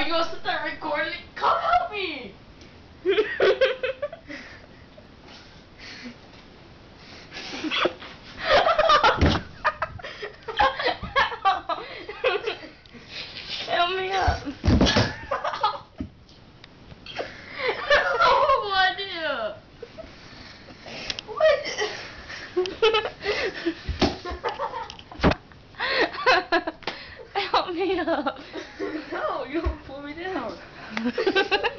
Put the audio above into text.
you want to sit there recording it? Come help me! Help me up. That's a horrible idea. What? Help me up. No, you won't pull me down.